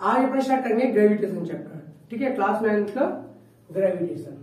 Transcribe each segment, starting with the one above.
आज अपना स्टार्ट करेंगे ग्रेविटेशन चैप्टर। ठीक है, क्लास 9 का ग्रेविटेशन।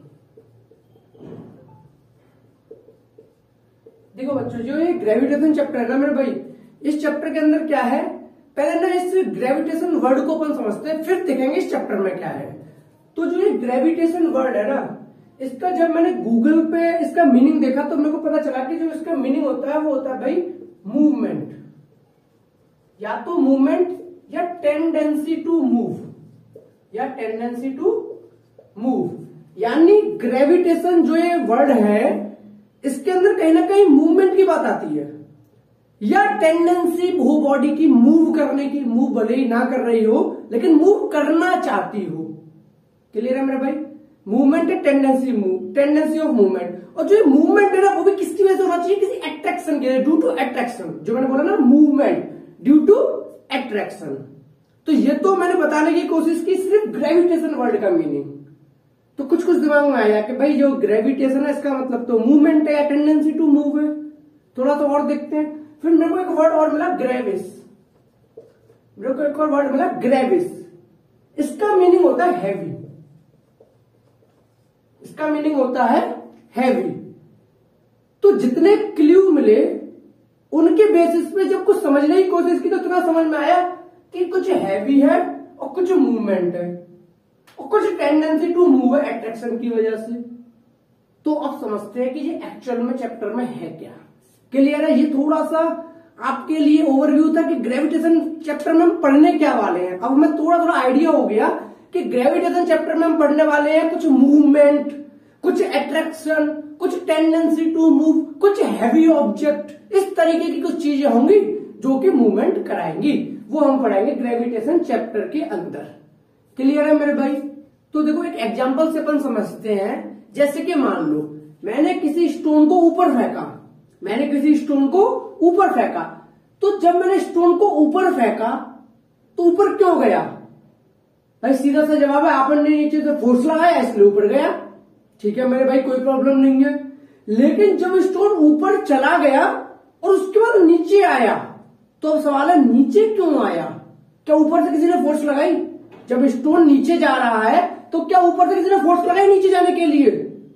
देखो बच्चों, जो ये ग्रेविटेशन चैप्टर है ना मेरे भाई, इस चैप्टर के अंदर क्या है, पहले ना इस ग्रेविटेशन वर्ड को अपन समझते हैं, फिर देखेंगे इस चैप्टर में क्या है। तो जो ये ग्रेविटेशन वर्ड है ना, इसका जब मैंने गूगल पे इसका मीनिंग देखा तो मेरे को पता चला कि जो इसका मीनिंग होता है वो होता है भाई मूवमेंट, या तो मूवमेंट या टेंडेंसी टू मूव, या टेंडेंसी टू मूव। यानी ग्रेविटेशन जो ये वर्ड है इसके अंदर कहीं ना कहीं मूवमेंट की बात आती है, या टेंडेंसी हो बॉडी की मूव करने की, मूव भले ही ना कर रही हो लेकिन मूव करना चाहती हो। क्लियर है मेरे भाई? मूवमेंट है tendency move, tendency of movement. और जो मूवमेंट है ना वो भी किसकी वजह से होना चाहिए, किसी अट्रैक्शन के लिए, ड्यू टू अट्रैक्शन। जो मैंने बोला ना मूवमेंट ड्यू टू अट्रैक्शन। तो ये तो मैंने बताने की कोशिश की सिर्फ ग्रेविटेशन वर्ड का मीनिंग। तो कुछ कुछ दिमाग में आया कि भाई जो ग्रेविटेशन है इसका मतलब तो मूवमेंट है या टेंडेंसी टू मूव है। थोड़ा सा और देखते हैं। फिर मेरे को एक वर्ड और मिला ग्रेविस, मेरे को एक और वर्ड मिला ग्रेविस। इसका मीनिंग होता है हैवी, इसका मीनिंग होता है हैवी। तो जितने क्लू मिले उनके बेसिस पे जब कुछ समझने की कोशिश की तो इतना समझ में आया कि कुछ हैवी है और कुछ मूवमेंट है और कुछ टेंडेंसी टू मूव है अट्रैक्शन की वजह से। तो अब समझते हैं कि ये एक्चुअल में चैप्टर में है क्या। क्लियर है? ये थोड़ा सा आपके लिए ओवरव्यू था कि ग्रेविटेशन चैप्टर में हम पढ़ने क्या वाले हैं। अब हमें थोड़ा थोड़ा आइडिया हो गया कि ग्रेविटेशन चैप्टर में हम पढ़ने वाले हैं कुछ मूवमेंट, कुछ अट्रैक्शन, कुछ टेंडेंसी टू मूव, कुछ हैवी ऑब्जेक्ट, इस तरीके की कुछ चीजें होंगी जो कि मूवमेंट कराएंगी। वो हम पढ़ाएंगे ग्रेविटेशन चैप्टर के अंदर। क्लियर है मेरे भाई? तो देखो एक एग्जांपल से अपन समझते हैं। जैसे कि मान लो मैंने किसी स्टोन को ऊपर फेंका, मैंने किसी स्टोन को ऊपर फेंका। तो जब मैंने स्टोन को ऊपर फेंका तो ऊपर क्यों गया? भाई सीधा सा जवाब है, आपने नीचे से फोर्स लगाया इसलिए ऊपर गया। ठीक है मेरे भाई, कोई प्रॉब्लम नहीं है। लेकिन जब स्टोन ऊपर चला गया और उसके बाद नीचे आया तो अब सवाल है नीचे क्यों आया? क्या ऊपर से किसी ने फोर्स लगाई? जब स्टोन नीचे जा रहा है तो क्या ऊपर से किसी ने फोर्स लगाई नीचे जाने के लिए?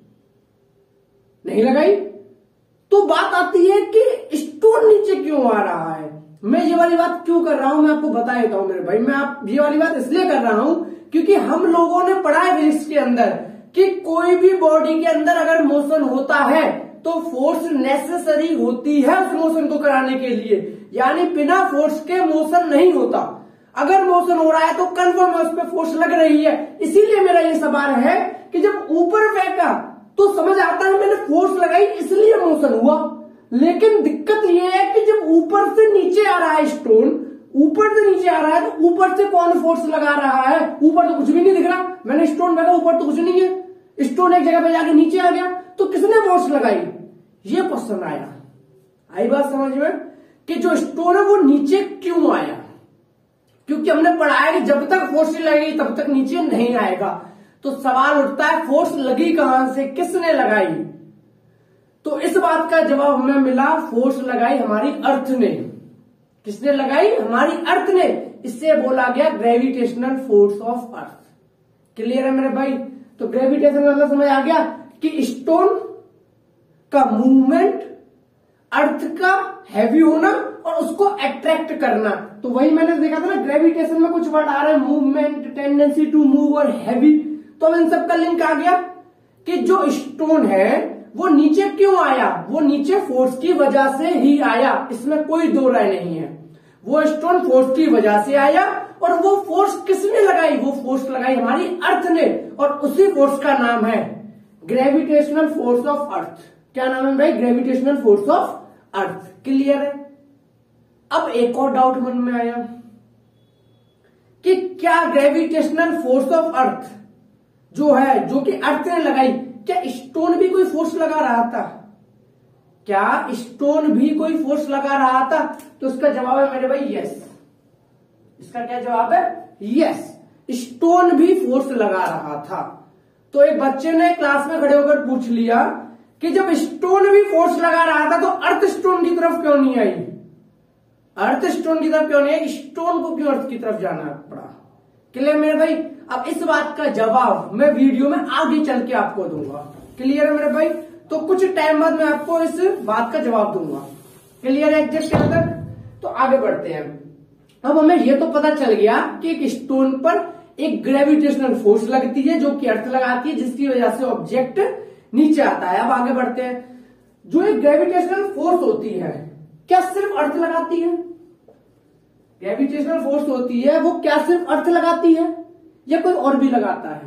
नहीं लगाई। तो बात आती है कि स्टोन नीचे क्यों आ रहा है। मैं ये वाली बात क्यों कर रहा हूं मैं आपको बता देता हूं मेरे भाई। मैं आप ये वाली बात इसलिए कर रहा हूं क्योंकि हम लोगों ने पढ़ा है फिजिक्स के अंदर कि कोई भी बॉडी के अंदर अगर मोशन होता है तो फोर्स नेसेसरी होती है उस मोशन को कराने के लिए। यानी बिना फोर्स के मोशन नहीं होता। अगर मोशन हो रहा है तो कंफर्म है उस पर फोर्स लग रही है। इसीलिए मेरा ये सवाल है कि जब ऊपर फेंका तो समझ आता है मैंने फोर्स लगाई इसलिए मोशन हुआ। लेकिन दिक्कत यह है कि जब ऊपर से नीचे आ रहा है स्टोन, ऊपर से नीचे आ रहा है तो ऊपर से कौन फोर्स लगा रहा है? ऊपर तो कुछ भी नहीं दिख रहा। मैंने स्टोन फेंका, ऊपर तो कुछ नहीं है। स्टोन एक जगह पे जाके नीचे आ गया तो किसने फोर्स लगाई? ये क्वेश्चन आया। आई बात समझ में कि जो स्टोन है वो नीचे क्यों आया? क्योंकि हमने पढ़ा है कि जब तक फोर्स नहीं लगेगी तब तक नीचे नहीं आएगा। तो सवाल उठता है फोर्स लगी कहां से, किसने लगाई? तो इस बात का जवाब हमें मिला, फोर्स लगाई हमारी अर्थ ने। किसने लगाई? हमारी अर्थ ने। इससे बोला गया gravitational force of earth. Clear है मेरे भाई? तो ग्रेविटेशन मतलब समझ आ गया कि स्टोन का मूवमेंट, अर्थ का हैवी होना और उसको अट्रैक्ट करना। तो वही मैंने देखा था ना, ग्रेविटेशन में कुछ वर्ड आ रहा है मूवमेंट, टेंडेंसी टू मूव और हैवी। तो अब इन सबका लिंक आ गया कि जो स्टोन है वो नीचे क्यों आया? वो नीचे फोर्स की वजह से ही आया, इसमें कोई दो राय नहीं है। वो स्टोन फोर्स की वजह से आया और वो फोर्स किसने लगाई? वो फोर्स लगाई हमारी अर्थ ने। और उसी फोर्स का नाम है ग्रेविटेशनल फोर्स ऑफ अर्थ। क्या नाम है भाई? Gravitational force of earth. Clear है? अब एक और डाउट मन में आया कि क्या ग्रेविटेशनल फोर्स ऑफ अर्थ जो है, जो कि अर्थ ने लगाई, क्या स्टोन भी कोई फोर्स लगा रहा था? क्या स्टोन भी कोई फोर्स लगा रहा था? तो इसका जवाब है मेरे भाई यस। इसका क्या जवाब है? यस, स्टोन भी फोर्स लगा रहा था। तो एक बच्चे ने क्लास में खड़े होकर पूछ लिया कि जब स्टोन भी फोर्स लगा रहा था तो अर्थ स्टोन की तरफ क्यों नहीं आई? अर्थ स्टोन की तरफ क्यों नहीं आई? स्टोन को क्यों अर्थ की तरफ जाना पड़ा? क्लियर मेरे भाई? अब इस बात का जवाब मैं वीडियो में आगे चल के आपको दूंगा। क्लियर है मेरे भाई? तो कुछ टाइम बाद मैं आपको इस बात का जवाब दूंगा। क्लियर है एग्जैक्ट यहां तक? तो आगे बढ़ते हैं। अब हमें यह तो पता चल गया कि एक स्टोन पर एक ग्रेविटेशनल फोर्स लगती है जो कि अर्थ लगाती है, जिसकी वजह से ऑब्जेक्ट नीचे आता है। अब आगे बढ़ते हैं। जो एक ग्रेविटेशनल फोर्स होती है, क्या सिर्फ अर्थ लगाती है? ग्रेविटेशनल फोर्स होती है वो क्या सिर्फ अर्थ लगाती है या कोई और भी लगाता है?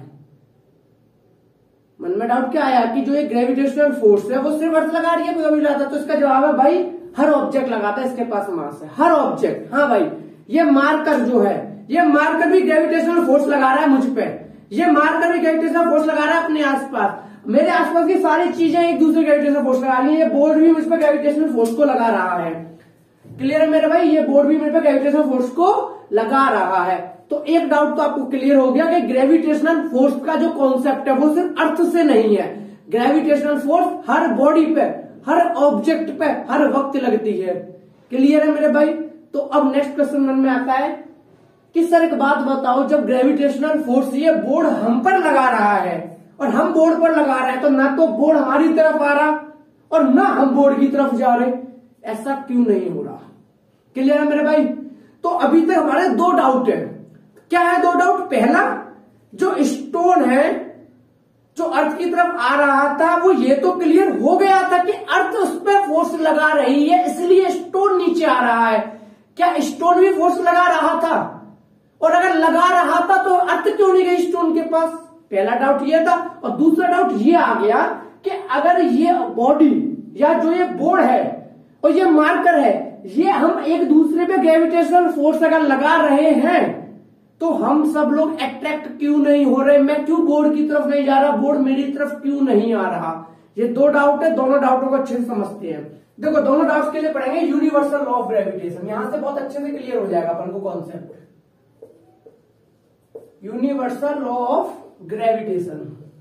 मन में डाउट क्या आया कि जो एक ग्रेविटेशनल फोर्स है वो सिर्फ अर्थ लगा रही है, कोई और भी लगाता है? तो इसका जवाब है भाई हर ऑब्जेक्ट लगाता है, इसके पास मास है। हर ऑब्जेक्ट। हाँ भाई, ये मार्कर जो है, ये मार्कर भी ग्रेविटेशनल फोर्स लगा रहा है मुझ पे। ये मार्कर भी ग्रेविटेशनल फोर्स लगा रहा है अपने आसपास। मेरे आसपास की सारी चीजें एक दूसरे ग्रेविटेशनल फोर्स लगा रही है। ये बोर्ड भी मुझ पर ग्रेविटेशनल फोर्स को लगा रहा है। क्लियर है मेरे भाई? ये बोर्ड भी मेरे पे ग्रेविटेशनल फोर्स को लगा रहा है। तो एक डाउट तो आपको क्लियर हो गया कि ग्रेविटेशनल फोर्स का जो कॉन्सेप्ट है वो सिर्फ अर्थ से नहीं है। ग्रेविटेशनल फोर्स हर बॉडी पे, हर ऑब्जेक्ट पे, हर वक्त लगती है। क्लियर है मेरे भाई? तो अब नेक्स्ट क्वेश्चन मन में आता है कि सर एक बात बताओ, जब ग्रेविटेशनल फोर्स ये बोर्ड हम पर लगा रहा है और हम बोर्ड पर लगा रहे हैं, तो ना तो बोर्ड हमारी तरफ आ रहा और ना हम बोर्ड की तरफ जा रहे, ऐसा क्यों नहीं हो रहा? क्लियर है मेरे भाई? तो अभी तक हमारे दो डाउट है। क्या है दो डाउट? पहला, जो स्टोन है जो अर्थ की तरफ आ रहा था वो ये तो क्लियर हो गया था कि अर्थ उस पर फोर्स लगा रही है, इसलिए स्टोन नीचे आ रहा है। क्या स्टोन भी फोर्स लगा रहा था? और अगर लगा रहा था तो अर्थ क्यों नहीं गई स्टोन के पास? पहला डाउट ये था। और दूसरा डाउट ये आ गया कि अगर ये बॉडी या जो ये बोर्ड है और ये मार्कर है, ये हम एक दूसरे पे ग्रेविटेशनल फोर्स अगर लगा रहे हैं तो हम सब लोग अट्रैक्ट क्यों नहीं हो रहे? मैं क्यों बोर्ड की तरफ नहीं जा रहा? बोर्ड मेरी तरफ क्यों नहीं आ रहा? ये दो डाउट है। दोनों डाउटों को अच्छे से समझते हैं। देखो, दोनों डाउट्स के लिए पढ़ेंगे यूनिवर्सल लॉ ऑफ ग्रेविटेशन। यहां से बहुत अच्छे से क्लियर हो जाएगा अपन को concept. Universal law of gravitation.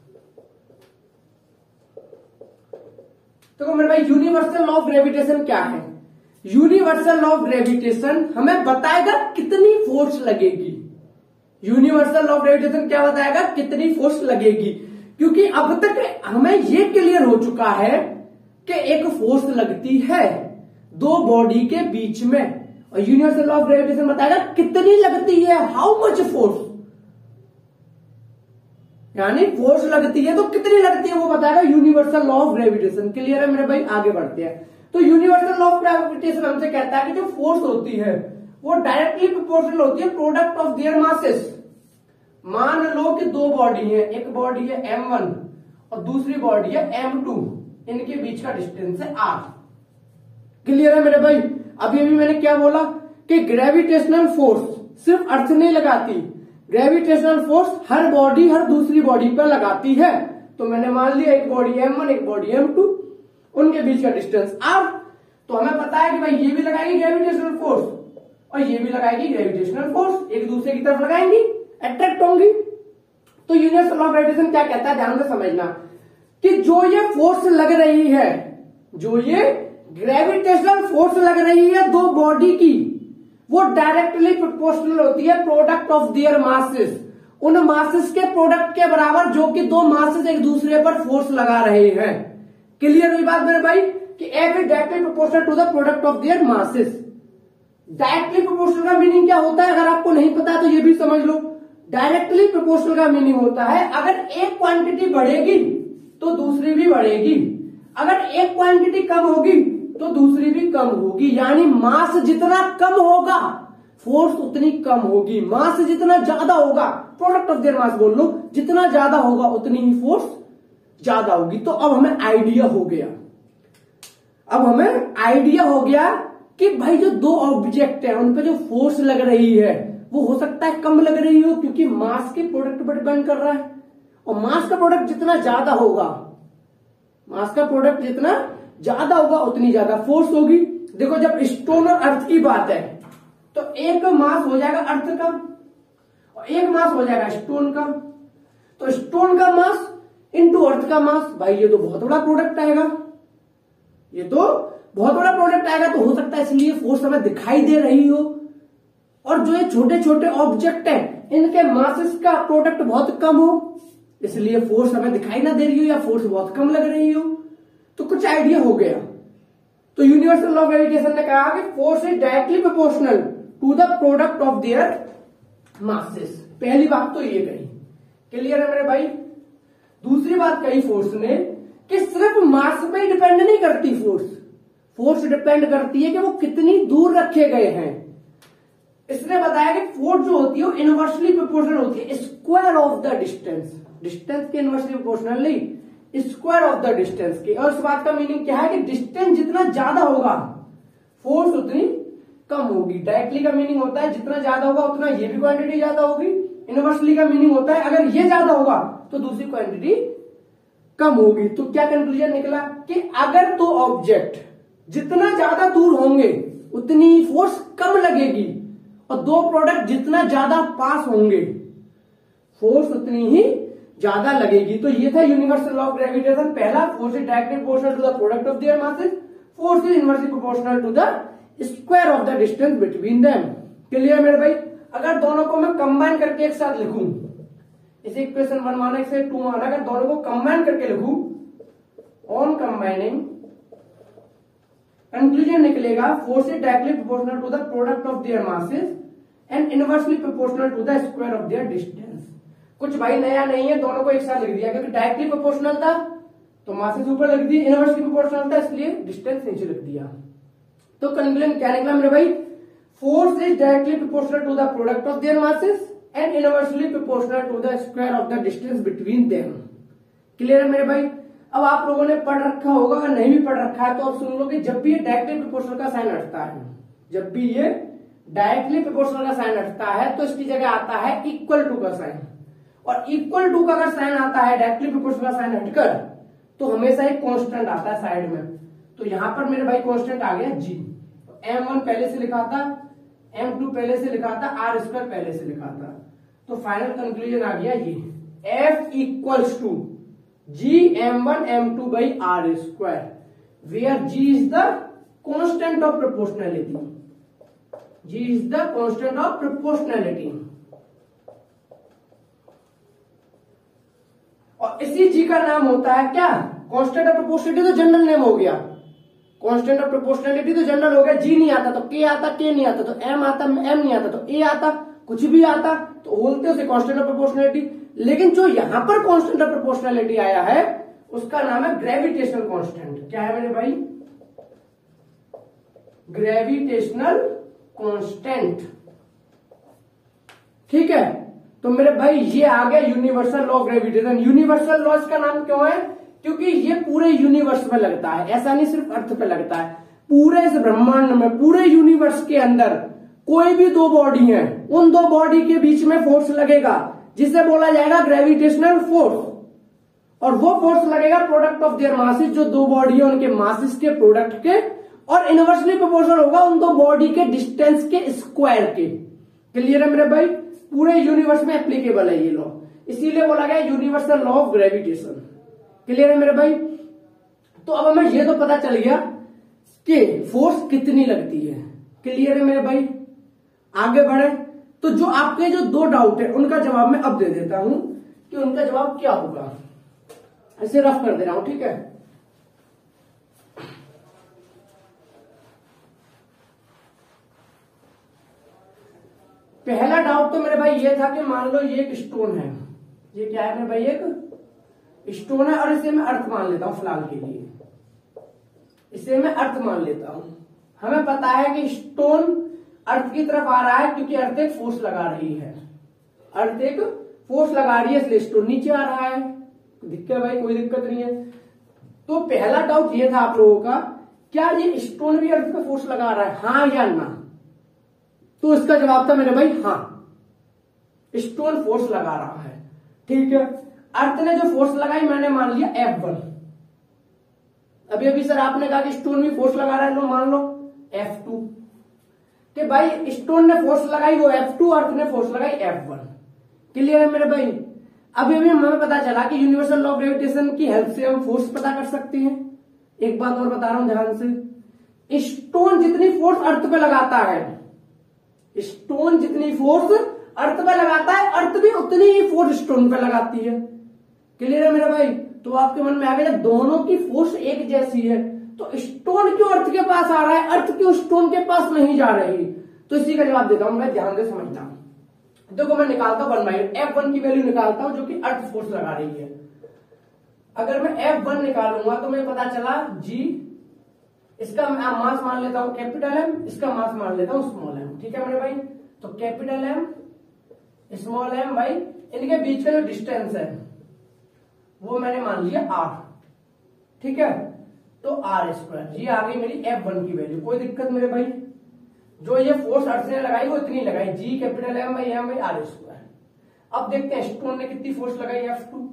तो मेरे भाई, यूनिवर्सल लॉ ऑफ ग्रेविटेशन क्या है? यूनिवर्सल लॉ ऑफ ग्रेविटेशन हमें बताएगा कितनी फोर्स लगेगी। यूनिवर्सल लॉ ऑफ ग्रेविटेशन क्या बताएगा? कितनी फोर्स लगेगी। क्योंकि अब तक हमें यह क्लियर हो चुका है कि एक फोर्स लगती है दो बॉडी के बीच में, और यूनिवर्सल लॉ ऑफ ग्रेविटेशन बताएगा कितनी लगती है, हाउ मच फोर्स। यानी फोर्स लगती है तो कितनी लगती है वो बताएगा universal law of gravitation. Clear है मेरे भाई? आगे बढ़ते हैं। तो यूनिवर्सल लॉ ऑफ ग्रेविटेशन हमसे कहता है कि जो फोर्स होती है वो डायरेक्टली प्रोपोर्शनल होती है प्रोडक्ट ऑफ देयर मासेस। मान लो कि दो बॉडी है, एक बॉडी है m1 और दूसरी बॉडी है m2, इनके बीच का डिस्टेंस है r। क्लियर है मेरे भाई? अभी अभी मैंने क्या बोला कि ग्रेविटेशनल फोर्स सिर्फ अर्थ नहीं लगाती, ग्रेविटेशनल फोर्स हर बॉडी, हर दूसरी बॉडी पर लगाती है। तो मैंने मान लिया एक बॉडी m1 एक बॉडी m2, उनके बीच का डिस्टेंस r। तो हमें पता है कि भाई ये भी लगाएगी ग्रेविटेशनल फोर्स और ये भी लगाएगी ग्रेविटेशनल फोर्स, एक दूसरे की तरफ लगाएंगी, अट्रैक्ट होंगी। तो यूनिवर्सल लॉ ऑफ ग्रेविटेशन क्या कहता है, ध्यान से समझना कि जो ये फोर्स लग रही है, जो ये ग्रेविटेशनल फोर्स लग रही है दो बॉडी की, वो डायरेक्टली प्रोपोर्शनल होती है प्रोडक्ट ऑफ देयर मासेस, उन मासेस के प्रोडक्ट के बराबर जो कि दो मासेस एक दूसरे पर फोर्स लगा रहे हैं। क्लियर हुई बात मेरे भाई कि F is directly proportional to the product of their masses. Directly proportional का मीनिंग क्या होता है, अगर आपको नहीं पता तो ये भी समझ लो। डायरेक्टली प्रोपोर्शनल का मीनिंग होता है अगर एक क्वांटिटी बढ़ेगी तो दूसरी भी बढ़ेगी, अगर एक क्वांटिटी कम होगी तो दूसरी भी कम होगी। यानी मास जितना कम होगा फोर्स उतनी कम होगी, मास जितना ज्यादा होगा, प्रोडक्ट ऑफ देयर मास बोल लो, जितना ज्यादा होगा उतनी ही फोर्स ज्यादा होगी। तो अब हमें आइडिया हो गया, अब हमें आइडिया हो गया कि भाई जो दो ऑब्जेक्ट है उन पे जो फोर्स लग रही है वो हो सकता है कम लग रही हो, क्योंकि मास के प्रोडक्ट पर डिपेंड कर रहा है, और मास का प्रोडक्ट जितना ज्यादा होगा, मास का प्रोडक्ट जितना ज्यादा होगा उतनी ज्यादा फोर्स होगी। देखो, जब स्टोन और अर्थ की बात है तो एक मास हो जाएगा अर्थ का और एक मास हो जाएगा स्टोन का। तो स्टोन का मास इनटू अर्थ का मास, भाई ये तो बहुत बड़ा प्रोडक्ट आएगा, ये तो बहुत बड़ा प्रोडक्ट आएगा। तो हो सकता है इसलिए फोर्स हमें दिखाई दे रही हो। और जो ये छोटे छोटे ऑब्जेक्ट है इनके मासेस का प्रोडक्ट बहुत कम हो, इसलिए फोर्स हमें दिखाई ना दे रही हो या फोर्स बहुत कम लग रही हो, तो कुछ आइडिया हो गया। तो यूनिवर्सल लॉ ऑफ ग्रेविटेशन ने कहा कि force is directly proportional to the product of their masses. पहली बात तो ये कही, क्लियर है मेरे भाई। दूसरी बात कही फोर्स ने कि सिर्फ मास पे डिपेंड नहीं करती फोर्स डिपेंड करती है कि वो कितनी दूर रखे गए हैं। इसने बताया कि फोर्स जो होती है वो इनवर्सली प्रोपोर्शनल होती है स्क्वायर ऑफ द डिस्टेंस के इनवर्सली प्रोपोर्शनल नहीं, स्क्वायर ऑफ द डिस्टेंस के। और इस बात का मीनिंग क्या है कि डिस्टेंस जितना ज्यादा होगा फोर्स उतनी कम होगी। डायरेक्टली का मीनिंग होता है जितना ज्यादा होगा उतना ये भी क्वांटिटी ज्यादा होगी। इनवर्सली का मीनिंग होता है अगर ये ज्यादा होगा तो दूसरी क्वांटिटी कम होगी। तो क्या कंक्लूजन निकला कि अगर दो ऑब्जेक्ट जितना ज्यादा दूर होंगे उतनी फोर्स कम लगेगी, और दो प्रोडक्ट जितना ज्यादा पास होंगे फोर्स उतनी ही ज्यादा लगेगी। तो ये था यूनिवर्सल लॉ ऑफ ग्रेविटेशन। पहला, force is directly proportional to the product of their masses. Force is inversely proportional to the square of the distance between them. Clear मेरे भाई। अगर दोनों को मैं कंबाइन करके एक साथ लिखूं, इसे इक्वेशन 1 माना, इसे 2 माना, अगर दोनों को कंबाइन करके लिखूं, ऑन कंबाइनिंग कंक्लूजन निकलेगा force is directly proportional to the product of their masses and inversely proportional to the square of their distance. कुछ भाई नया नहीं है, दोनों को एक साथ लिख दिया, क्योंकि डायरेक्टली प्रोपोर्शनल था तो मासेस ऊपर लिख दिए, इनवर्सली प्रोपोर्शनल था इसलिए डिस्टेंस नीचे लिख दिया। तो कंक्लूजन क्या निकला मेरे भाई? Force is directly proportional to the product of their masses and inversely proportional to the square of the distance between them. Clear है मेरे भाई। अब आप लोगों ने पढ़ रखा होगा, अगर नहीं भी पढ़ रखा है तो आप सुन लो कि जब भी ये डायरेक्टली प्रोपोर्शनल का साइन हटता है, जब भी ये डायरेक्टली प्रोपोर्शनल का साइन हटता है तो इसकी जगह आता है इक्वल टू का साइन। और इक्वल टू का अगर साइन आता है डायरेक्टली प्रोपोर्शनल का साइन हटकर, तो हमेशा एक कांस्टेंट आता है साइड में। तो यहां पर मेरे भाई कांस्टेंट आ गया जी। m1 पहले से लिखा था, m2 पहले से लिखा था, r² पहले से लिखा था। तो फाइनल कंक्लूजन आ गया ये, F equals to Gm1 m2 by r², where G is the constant of proportionality. G is the constant of proportionality. और इसी G का नाम होता है क्या? कांस्टेंट ऑफ प्रोपोर्शनलिटी तो जनरल नेम हो गया, कांस्टेंट ऑफ प्रोपोर्शनलिटी तो जनरल हो गया। G नहीं आता तो K आता, K नहीं आता तो M आता, M नहीं आता तो A आता, कुछ भी आता तो बोलते उसे कांस्टेंट ऑफ प्रोपोर्शनलिटी। लेकिन जो यहां पर कांस्टेंट ऑफ प्रोपोर्शनलिटी आया है उसका नाम है ग्रेविटेशनल कांस्टेंट। क्या है मेरे भाई? Gravitational constant. ठीक है, तो मेरे भाई ये आ गया universal law of gravitation. Universal law इसका नाम क्यों है? क्योंकि ये पूरे यूनिवर्स में लगता है, ऐसा नहीं सिर्फ अर्थ पे लगता है, पूरे इस ब्रह्मांड में, पूरे यूनिवर्स के अंदर कोई भी दो बॉडी है, उन दो बॉडी के बीच में फोर्स लगेगा जिसे बोला जाएगा ग्रेविटेशनल फोर्स। और वो फोर्स लगेगा प्रोडक्ट ऑफ देयर मासेस, जो दो बॉडी है उनके मासेस के प्रोडक्ट के, और इनवर्सली प्रोपोर्शनल होगा उन दो बॉडी के डिस्टेंस के स्क्वायर के। क्लियर है मेरे भाई? पूरे यूनिवर्स में एप्लीकेबल है ये लॉ, इसीलिए बोला गया universal law of gravitation. Clear है मेरे भाई? तो अब हमें ये तो पता चल गया कि फोर्स कितनी लगती है। क्लियर है मेरे भाई? आगे बढ़े तो जो आपके जो दो डाउट है उनका जवाब मैं अब दे देता हूं कि उनका जवाब क्या होगा। इसे रफ कर दे रहा हूं, ठीक है। पहला डाउट तो मेरे भाई ये था कि मान लो ये एक स्टोन है, ये क्या है मेरे भाई? एक स्टोन है, और इसे मैं अर्थ मान लेता हूं फिलहाल के लिए, इसे मैं अर्थ मान लेता हूं। हमें पता है कि स्टोन अर्थ की तरफ आ रहा है क्योंकि अर्थ एक फोर्स लगा रही है, अर्थ एक फोर्स लगा रही है, इसलिए स्टोन नीचे आ रहा है। दिक्कत भाई? कोई दिक्कत नहीं है। तो पहला डाउट ये था आप लोगों का, क्या ये स्टोन भी अर्थ पे फोर्स लगा रहा है, हाँ या ना? तो इसका जवाब था मेरे भाई हाँ, स्टोन फोर्स लगा रहा है। ठीक है, अर्थ ने जो फोर्स लगाई मैंने मान लिया F1। अभी अभी सर आपने कहा कि स्टोन भी फोर्स लगा रहा है, लो मान लो F2। कि भाई स्टोन ने फोर्स लगाई वो F2, अर्थ ने फोर्स लगाई F1। क्लियर है मेरे भाई? अभी अभी हमें पता चला कि यूनिवर्सल लॉ ऑफ ग्रेविटेशन की हेल्प से हम फोर्स पता कर सकते हैं। एक बात और बता रहा हूं ध्यान से, स्टोन जितनी फोर्स अर्थ पे लगाता है, स्टोन जितनी फोर्स अर्थ पे लगाता है, अर्थ भी उतनी ही फोर्स स्टोन पे लगाती है। क्लियर है मेरे भाई? तो आपके मन में आ गया दोनों की फोर्स एक जैसी है, तो स्टोन क्यों अर्थ के पास आ रहा है, अर्थ क्यों स्टोन के पास नहीं जा रही? तो इसी का जवाब देता हूं मैं, ध्यान से समझना। देखो मैं निकालता हूं 1/8, F1 की वैल्यू निकालता हूं जो कि अर्थ फोर्स लगा रही है। अगर मैं F1 निकालूंगा तो मुझे पता चला G, इसका मास मान लेता हूं कैपिटल M, इसका मास मान लेता हूं स्मॉल m। ठीक है मेरे भाई? तो कैपिटल M स्मॉल m भाई, इनके बीच का जो डिस्टेंस है वो मैंने मान लिया r। ठीक है? तो r², ये आ गई मेरी F1 की वैल्यू। कोई दिक्कत मेरे भाई? जो ये फोर्स अर्थ ने लगाई वो इतनी लगाई, G capital M by M by r²। अब देखते हैं स्टोन ने कितनी फोर्स लगाई, F2।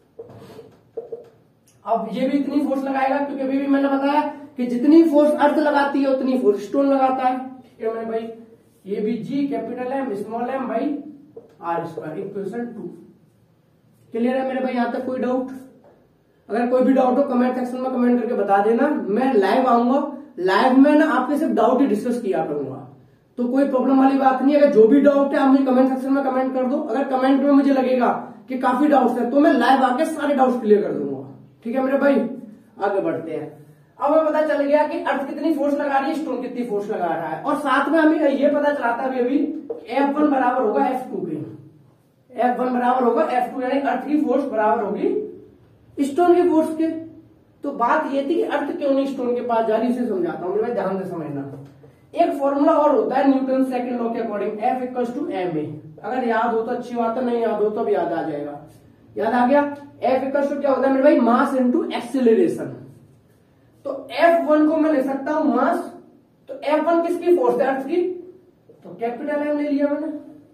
अब ये भी इतनी फोर्स लगाएगा, क्योंकि अभी भी मैंने बताया कि जितनी फोर्स अर्थ लगाती है उतनी फोर्स स्टोन लगाता है। ठीक है मेरे भाई? ये भी G capital M small m by r² equation 2। Clear है मेरे भाई? यहां तक कोई डाउट? अगर कोई भी डाउट हो कमेंट सेक्शन में कमेंट करके बता देना, मैं लाइव आऊंगा, लाइव में ना आपके सिर्फ डाउट ही डिस्कस किया करूंगा, तो कोई प्रॉब्लम वाली बात नहीं है। अगर जो भी डाउट है आप मुझे कमेंट सेक्शन में कमेंट कर दो। अगर कमेंट में मुझे लगेगा कि काफी डाउट्स है तो मैं लाइव आके सारे डाउट्स क्लियर कर दूंगा। ठीक है मेरे भाई? आगे बढ़ते हैं। अब हमें पता चल गया कि अर्थ कितनी फोर्स लगा रही है, स्टोन कितनी फोर्स लगा रहा है, और साथ में हमें ये पता चला था अभी F1 बराबर होगा F2 के। F1 बराबर होगा F2, यानी अर्थ की फोर्स बराबर होगी स्टोन की फोर्स के। तो बात ये थी कि अर्थ क्यों नहीं स्टोन के पास जा रही, इसे समझाता हूं मेरे भाई, ध्यान से समझना। एक फॉर्मूला और होता है न्यूटन सेकंड लॉ के अकॉर्डिंग, F = ma। अगर याद हो तो अच्छी बात है, नहीं याद हो तो अब याद आ जाएगा। याद आ गया? F = क्या होता है मेरे भाई? Mass into acceleration. तो F1 को मैं ले सकता हूं मास, तो F1 किसकी फोर्स है? अर्थ की। तो कैपिटल M ले लिया मैंने,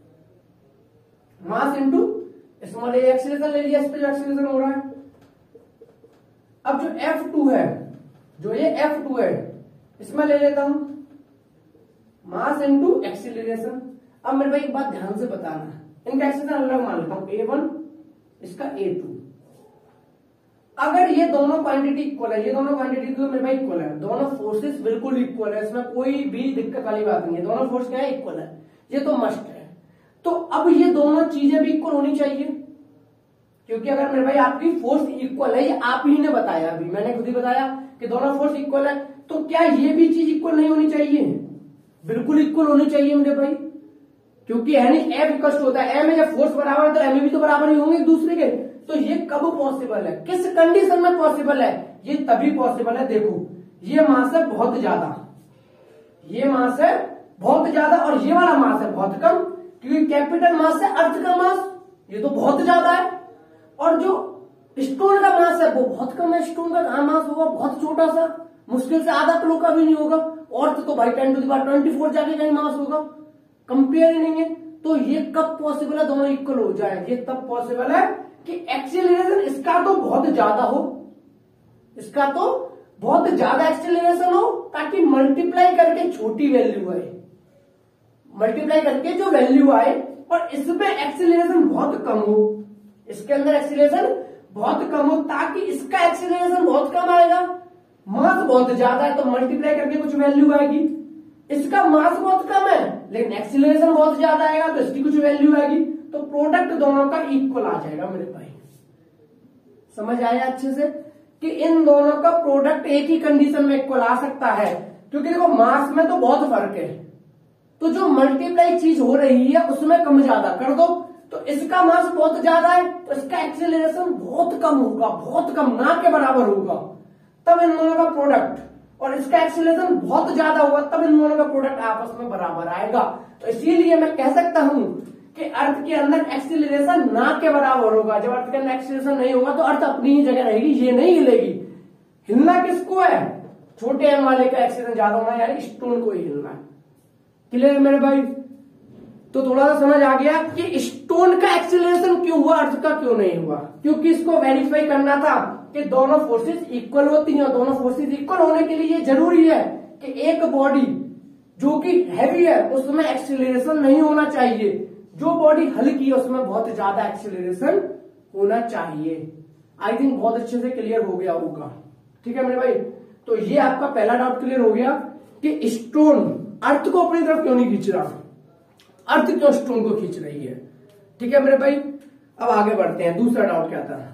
mass into small a acceleration ले लिया, इस पे जो एक्सीलरेशन हो रहा है। अब जो F2 है, जो ये F2 है, इसमें ले लेता हूं मास इनटू एक्सीलरेशन। अब मेरे भाई एक बात ध्यान से बताना, इनका एक्सीलरेशन अलग मान लेता हूं, A1 इसका A2। अगर ये दोनों क्वांटिटी इक्वल है, ये दोनों क्वांटिटी तो मेरे भाई इक्वल है, दोनों फोर्सेस बिल्कुल इक्वल है, इसमें कोई भी दिक्कत वाली बात नहीं है, दोनों फोर्स क्या है? इक्वल है, ये तो मस्ट है। तो अब ये दोनों चीजें भी इक्वल होनी चाहिए, क्योंकि अगर मेरे भाई आपकी फोर्स इक्वल है, ये आप ही ने बताया, अभी मैंने खुद ही बताया कि दोनों फोर्स इक्वल है, तो क्या ये भी चीज इक्वल नहीं होनी चाहिए? बिल्कुल इक्वल होनी चाहिए मेरे भाई, क्योंकि यानी F इक्वल होता है M में, जब फोर्स बराबर है तो M भी तो बराबर ही होंगे एक दूसरे के। तो ये कब पॉसिबल है, किस कंडीशन में पॉसिबल है? ये तभी पॉसिबल है, देखो ये मास है बहुत ज्यादा, ये मास है बहुत ज्यादा, और ये वाला मास है बहुत कम, क्योंकि कैपिटल मास है अर्थ का मास, ये तो बहुत ज्यादा है, और जो स्टोन का मास है वो बहुत कम है। स्टोन का मास होगा बहुत छोटा सा, मुश्किल से आधा किलो का भी नहीं होगा, और तो भाई 10⁻24 जाके कहीं मास होगा, कंपेयर ही नहीं है। तो ये कब पॉसिबल है दोनों इक्वल हो जाए? ये तब पॉसिबल है कि एक्सीलरेशन इसका तो बहुत ज्यादा हो, इसका तो बहुत ज्यादा एक्सीलरेशन हो, ताकि मल्टीप्लाई करके छोटी वैल्यू आए, मल्टीप्लाई करके जो वैल्यू आए, और इसमें एक्सीलरेशन बहुत कम हो, इसके अंदर एक्सीलरेशन बहुत कम हो, ताकि इसका एक्सीलरेशन बहुत कम आएगा, मास बहुत ज्यादा है तो मल्टीप्लाई करके कुछ वैल्यू आएगी, इसका मास बहुत कम है लेकिन एक्सीलरेशन बहुत ज्यादा आएगा तो इसकी कुछ वैल्यू आएगी, तो प्रोडक्ट दोनों का इक्वल आ जाएगा मेरे भाई। समझ आया अच्छे से कि इन दोनों का प्रोडक्ट एक ही कंडीशन में इक्वल आ सकता है, क्योंकि देखो मास में तो बहुत फर्क है, तो जो मल्टीप्लाई चीज हो रही है उसमें कम ज्यादा कर दो, तो इसका मास बहुत ज्यादा है तो इसका एक्सीलरेशन बहुत कम होगा, बहुत कम, ना के बराबर होगा, तब इन दोनों का प्रोडक्ट, और इसका एक्सीलरेशन बहुत ज्यादा होगा तब इन दोनों का प्रोडक्ट आपस में बराबर आएगा। तो इसीलिए मैं कह सकता हूं कि अर्थ के अंदर एक्सीलरेशन ना के बराबर होगा। जब अर्थ के अंदर एक्सीलरेशन नहीं होगा तो अर्थ अपनी ही जगह रहेगी, ये नहीं हिलेगी। हिलना किसको है? छोटे एम वाले का एक्सीलरेशन ज्यादा होना, यानी स्टोन को ही हिलना है। क्लियर है मेरे भाई? तो थोड़ा सा समझ आ गया कि स्टोन का एक्सीलरेशन क्यों हुआ, अर्थ का क्यों नहीं हुआ, क्योंकि इसको वेरीफाई करना था कि दोनों फोर्सेस इक्वल होती हैं, दोनों फोर्सेस इक्वल होने के लिए जरूरी है कि एक बॉडी जो कि हैवी है उसमें एक्सीलरेशन नहीं होना चाहिए, जो बॉडी हल्की है उसमें बहुत ज्यादा एक्सीलरेशन होना चाहिए। आई थिंक बहुत अच्छे से क्लियर हो गया होगा। ठीक है मेरे भाई? तो ये आपका पहला डाउट क्लियर हो गया कि स्टोन अर्थ को अपनी तरफ क्यों नहीं खींच रहा। अर्थ क्यों स्टोन को खींच रही है। ठीक है मेरे भाई, अब आगे बढ़ते हैं। दूसरा डाउट क्या था,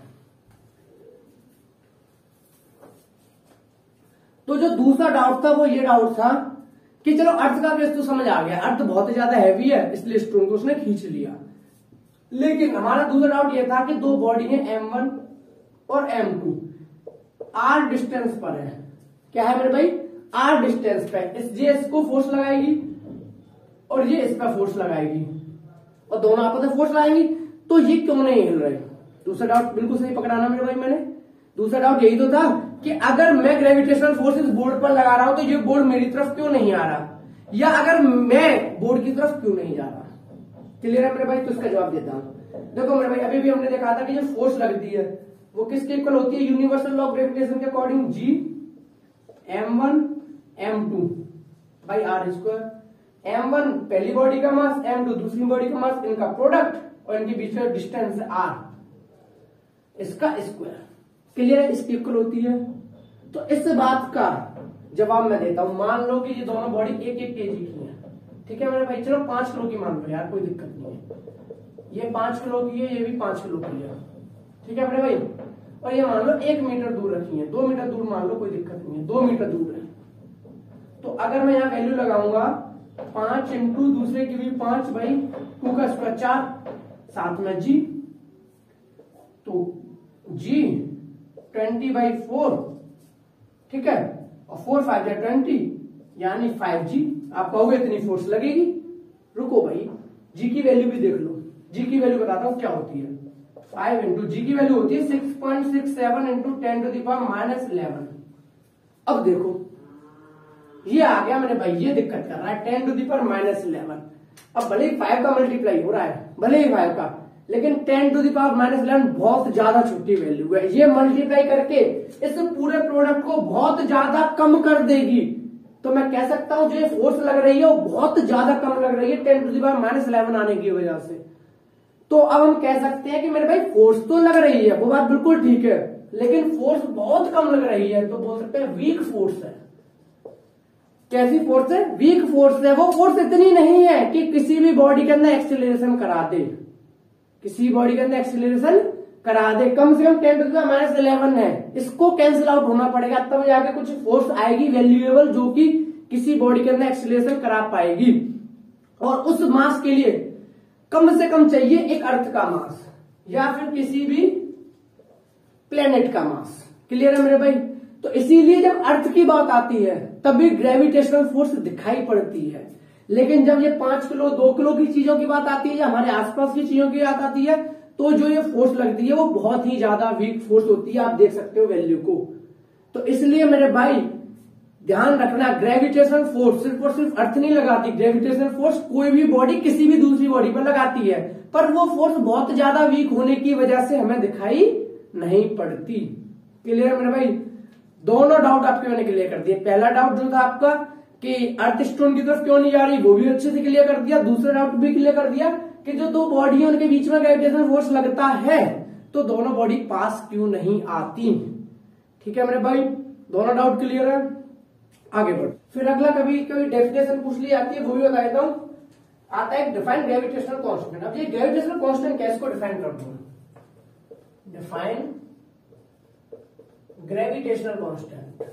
तो जो दूसरा डाउट था वो ये डाउट था कि चलो अर्थ का केस तो समझ आ गया, अर्थ बहुत ज्यादा हैवी है इसलिए स्टोन को उसने खींच लिया। लेकिन हमारा दूसरा डाउट ये था कि दो बॉडी है M1 और M2 R डिस्टेंस पर है। क्या है मेरे भाई, R डिस्टेंस पे ये इसको फोर्स लगाएगी और ये इस पर फोर्स लगाएगी और दोनों आपस में फोर्स लगाएंगी, तो ये क्यों नहीं हिल रहे। दूसरा डाउट बिल्कुल सही पकड़ाना मेरे भाई मैंने। दूसरा डाउट यही तो था कि अगर मैं ग्रेविटेशनल फोर्स इस बोर्ड पर लगा रहा हूं तो ये बोर्ड मेरी तरफ क्यों नहीं आ रहा, या अगर मैं बोर्ड की तरफ क्यों नहीं जा रहा। क्लियर है मेरे भाई, तो इसका जवाब देता हूं। देखो मेरे भाई, अभी भी हमने देखा था कि जो फोर्स लगती है वो किसके इक्वल होती है, यूनिवर्सल लॉ ऑफ ग्रेविटेशन के according G M1 M2 by R square. M1 पहली बॉडी का मास, M2 दूसरी बॉडी का मास, इनका प्रोडक्ट और इनके बीच में डिस्टेंस R, इसका स्क्वायर। क्लियर है, इसकी इक्वल होती है। तो इस बात का जवाब मैं देता हूं। मान लो कि ये दोनों बॉडी 1-1 kg की है। ठीक है मेरे भाई, चलो 5 किलो की मान लो यार, कोई दिक्कत नहीं है। ये 5 किलो की है, ये भी 5 किलो की है। ठीक है मेरे भाई, और ये मान लो 1 मीटर दूर रखी है, 2 मीटर दूर मान लो, कोई दिक्कत नहीं है, 2 मीटर दूर है। तो अगर मैं यहाँ वैल्यू लगाऊंगा 5 इंटू दूसरे की भी 5 बाई 2 का स्क्वायर 4, साथ में G, तो G 20/4। ठीक है, और 4 5 या 20 यानी 5G। आप कहोगे इतनी फोर्स लगेगी, रुको भाई, G की वैल्यू भी देख लो। G की वैल्यू बताता हूं क्या होती है। 5 इंटू G की वैल्यू होती है 6.67 इंटू 10⁻11। अब देखो ये आ गया मेरे भाई, ये दिक्कत कर रहा है 10⁻11। अब भले ही 5 का मल्टीप्लाई हो रहा है, भले ही 5 का, लेकिन 10⁻11 बहुत ज्यादा छोटी वैल्यू है। ये मल्टीप्लाई करके इस पूरे प्रोडक्ट को बहुत ज्यादा कम कर देगी। तो मैं कह सकता हूं जो ये फोर्स लग रही है वो बहुत ज्यादा कम लग रही है 10⁻11 आने की वजह से। तो अब हम कह सकते हैं कि मेरे भाई फोर्स तो लग रही है, वो बात बिल्कुल ठीक है, लेकिन फोर्स बहुत कम लग रही है, तो बोल सकते हैं वीक फोर्स है। कैसी फोर्स है, वीक फोर्स है। वो फोर्स इतनी नहीं है कि किसी भी बॉडी के अंदर एक्सीलरेशन करा दे, किसी बॉडी के अंदर एक्सीलरेशन करा दे। कम से कम 10⁻11 है, इसको कैंसिल आउट होना पड़ेगा, तब जाके कुछ फोर्स आएगी वैल्यूएबल जो कि किसी बॉडी के अंदर एक्सीलरेशन करा पाएगी। और उस मास के लिए कम से कम चाहिए एक अर्थ का मास या फिर किसी भी प्लेनेट का मास। क्लियर है मेरे भाई, तो इसीलिए जब अर्थ की बात आती है तभी ग्रेविटेशनल फोर्स दिखाई पड़ती है। लेकिन जब ये 5 किलो 2 किलो की चीजों की बात आती है या हमारे आसपास की चीजों की बात आती है, तो जो ये फोर्स लगती है वो बहुत ही ज्यादा वीक फोर्स होती है। आप देख सकते हो वैल्यू को। तो इसलिए मेरे भाई ध्यान रखना, ग्रेविटेशनल फोर्स सिर्फ और सिर्फ अर्थ नहीं लगाती। ग्रेविटेशनल फोर्स कोई भी बॉडी किसी भी दूसरी बॉडी पर लगाती है, पर वो फोर्स बहुत ज्यादा वीक होने की वजह से हमें दिखाई नहीं पड़ती। क्लियर है मेरे भाई, दोनों डाउट आपके मैंने क्लियर कर दिए। पहला डाउट जो था आपका कि अर्थ स्टोन की तरफ क्यों नहीं जा रही, वो भी अच्छे से क्लियर कर दिया। दूसरा डाउट भी क्लियर कर दिया कि जो दो बॉडी है उनके बीच में ग्रेविटेशनल फोर्स लगता है तो दोनों बॉडी पास क्यों नहीं आती। ठीक है मेरे भाई, दोनों डाउट क्लियर है। आगे बढ़, फिर अगला कभी कभी डेफिनेशन पूछ ली जाती है, वो भी बता देता हूं। आता है डिफाइन ग्रेविटेशनल कांस्टेंट। अब ये ग्रेविटेशनल कांस्टेंट कैसे को डिफाइन कर दूं, define gravitational constant.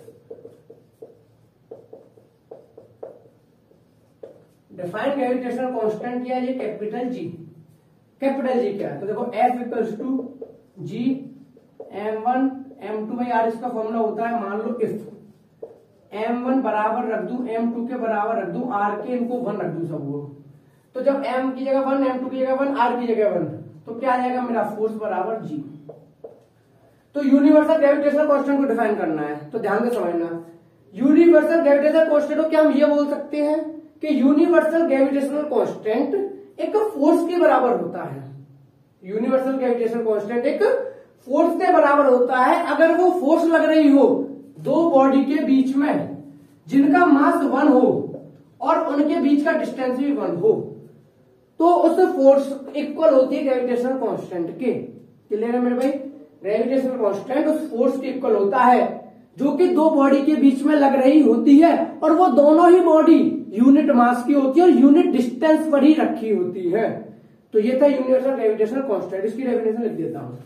Define gravitational constant क्या है, ये कैपिटल जी। कैपिटल जी क्या है, तो देखो F equals to G M1 M2 by R, इसका फॉर्मूला होता है, मान लो इफ M1 बराबर रख दूं M2 के बराबर रख दूं R के, इनको 1 रख दूं सबको, तो जब M की जगह 1 M2 की जगह 1 R की जगह 1, तो क्या आ जाएगा मेरा फोर्स बराबर G। तो यूनिवर्सल ग्रेविटेशनल कांस्टेंट को डिफाइन करना है, तो ध्यान से समझना। यूनिवर्सल ग्रेविटेशनल कांस्टेंट को क्या हम ये बोल सकते हैं कि यूनिवर्सल ग्रेविटेशनल कांस्टेंट एक फोर्स के बराबर होता है। यूनिवर्सल ग्रेविटेशनल कांस्टेंट एक फोर्स के बराबर होता है अगर वो फोर्स लग रही हो दो बॉडी के बीच में जिनका मास 1 हो और उनके बीच का डिस्टेंस भी 1 हो, तो उस फोर्स इक्वल होती है ग्रेविटेशनल कांस्टेंट के। क्लियर है मेरे भाई, ग्रेविटेशनल कांस्टेंट उस फोर्स के इक्वल होता है जो कि दो बॉडी के बीच में लग रही होती है और वो दोनों ही बॉडी यूनिट मास की होती है और यूनिट डिस्टेंस पर ही रखी होती है। तो ये था यूनिवर्सल ग्रेविटेशनल कांस्टेंट, इसकी डेफिनेशन लिख देता हूं।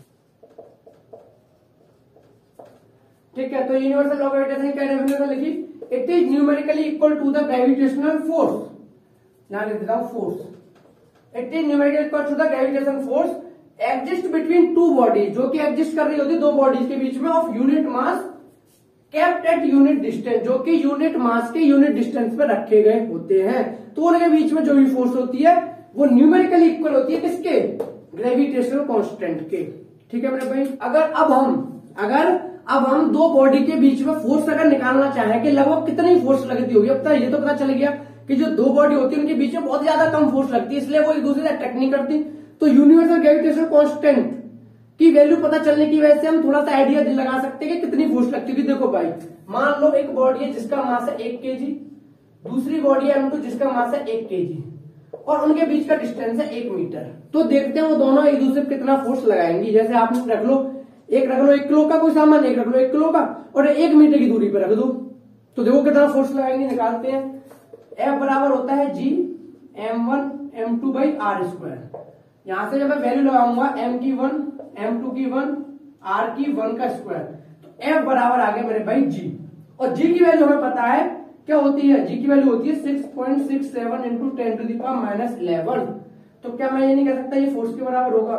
ठीक है, तो यूनिवर्सल लॉ ऑफ ग्रेविटेशन की डेफिनेशन लिखी, it is numerically equal to the gravitational force. यहां लिख देता हूं force, it is numerically equal to the gravitational force exist between two bodies, जो कि एग्जिस्ट कर रही होती है दो बॉडीज के बीच में, of unit mass kept at unit distance, जो कि यूनिट मास के यूनिट डिस्टेंस पे रखे गए होते हैं। तो उनके बीच में जो भी फोर्स होती है वो न्यूमेरिकली इक्वल होती है किसके, ग्रेविटेशनल कांस्टेंट के। ठीक है मेरे भाई, अगर अब हम दो बॉडी के बीच में फोर्स अगर निकालना चाहें कि लगभग कितनी फोर्स लगती होगी, अब तक ये तो पता चल गया कि जो दो बॉडी होती है उनके बीच में बहुत ज्यादा कम फोर्स लगती है, इसलिए वो एक दूसरे से अट्रैक्ट नहीं करती। तो यूनिवर्सल ग्रेविटेशनल कांस्टेंट की वैल्यू पता चलने की वजह से हम थोड़ा सा आइडिया लगा सकते हैं कि कितनी फोर्स लगती होगी। देखो भाई, मान लो एक बॉडी है जिसका मास है 1 kg, दूसरी बॉडी है M2 जिसका मास है 1 kg और उनके बीच का डिस्टेंस है 1 मीटर। तो देखते हैं वो दोनों एक दूसरे पे कितना फोर्स लगाएंगी। जैसे आप रख लो 1 किलो का कोई सामान, एक रख लो 1 किलो का और 1 मीटर की दूरी पर रख दो, तो देखो कितना फोर्स लगाएंगे। निकालते हैं, F बराबर होता है G M1 M2 by R square. यहां से जब मैं वैल्यू लगाऊंगा M की 1 M2 की 1 R की 1 का स्क्वायर, तो F बराबर आ गया मेरे भाई G। और G की वैल्यू हमें पता है क्या होती है, G की वैल्यू होती है 6.67 इंटू 10 टू द पावर -11। तो क्या मैं ये नहीं कह सकता ये फोर्स के बराबर होगा?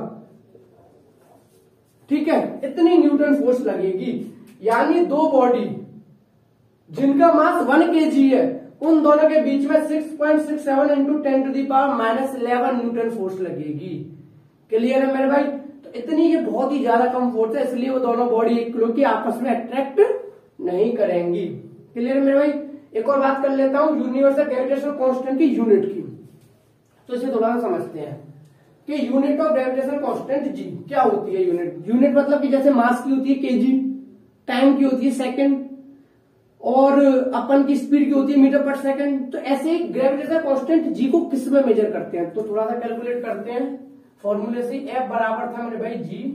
ठीक है, इतनी न्यूटन फोर्स लगेगी। यानी दो बॉडी जिनका मास 1 kg है उन दोनों के बीच में 6.67 into 10 to the power -11 Newton force लगेगी। क्लियर है मेरे भाई? तो इतनी ये बहुत ही ज्यादा कम फोर्स है, इसलिए वो दोनों बॉडी 1 किलो की आपस में अट्रैक्ट नहीं करेंगी। क्लियर है मेरे भाई? एक और बात कर लेता हूं यूनिवर्सल ग्रेविटेशनल कांस्टेंट की यूनिट की, तो इसे थोड़ा सा समझते हैं कि unit of gravitational constant G क्या होती है। यूनिट मतलब कि जैसे मास की होती है केजी, टाइम की होती है सेकंड और अपन की स्पीड की होती है मीटर पर सेकंड। तो ऐसे ग्रेविटेशनल कांस्टेंट जी को किस में मेजर करते हैं, तो थोड़ा सा कैलकुलेट करते हैं फॉर्मूले से। एफ बराबर था मेरे भाई जी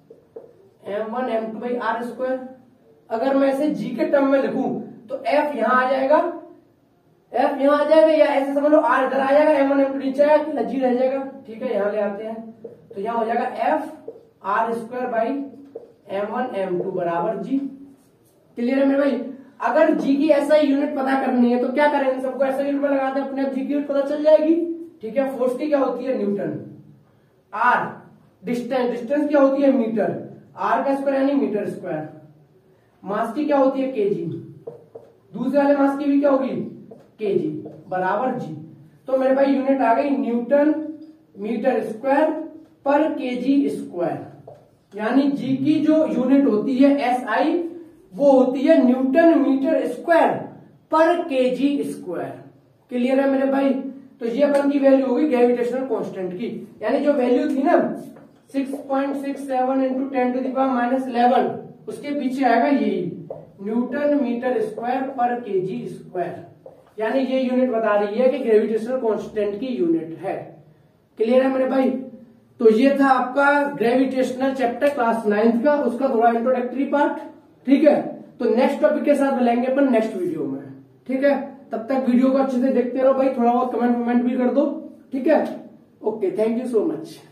M1 M2 by R square. अगर मैं इसे जी के टर्म में लिखूं तो एफ यहां आ जाएगा, एफ यहां आ जाएगा, या ऐसे समझ लो आर इधर आ जाएगा, M1 M2 नीचे आएगा, जी रह जाएगा। ठीक है, यहां ले आते हैं तो यहां हो जाएगा F R square by M1 M2 बराबर जी। क्लियर है मेरे भाई? अगर जी की ऐसा यूनिट पता करनी है तो क्या करेंगे, सबको ऐसा यूनिट में लगाते हैं, अपने आप जी की यूनिट पता चल जाएगी। ठीक है, फोर्स की क्या होती है न्यूटन, आर डिस्टेंस क्या होती है मीटर, आर का स्क्वायर यानी मीटर स्क्वायर। मास की क्या होती है केजी, दूसरे वाले मास की भी क्या होगी केजी बराबर जी। तो मेरे भाई यूनिट आ गई न्यूटन मीटर स्क्वायर पर केजी स्क्वायर। यानी जी की जो यूनिट होती है SI वो होती है न्यूटन मीटर स्क्वायर पर केजी स्क्वायर। क्लियर है मेरे भाई? तो ये अपन की वैल्यू होगी ग्रेविटेशनल कांस्टेंट की। यानी जो वैल्यू थी ना 6.67 इंटू 10 टू द पावर -11, उसके पीछे आएगा यही न्यूटन मीटर स्क्वायर पर केजी स्क्वायर। यानी ये यूनिट बता रही है कि ग्रेविटेशनल कांस्टेंट की यूनिट है। क्लियर है मेरे भाई? तो ये था आपका ग्रेविटेशनल चैप्टर क्लास 9th का, उसका थोड़ा इंट्रोडक्टरी पार्ट। ठीक है, तो नेक्स्ट टॉपिक के साथ मिलेंगे अपन नेक्स्ट वीडियो में। ठीक है, तब तक वीडियो को अच्छे से देखते रहो भाई, थोड़ा बहुत कमेंट भी कर दो। ठीक है, okay, thank you so much.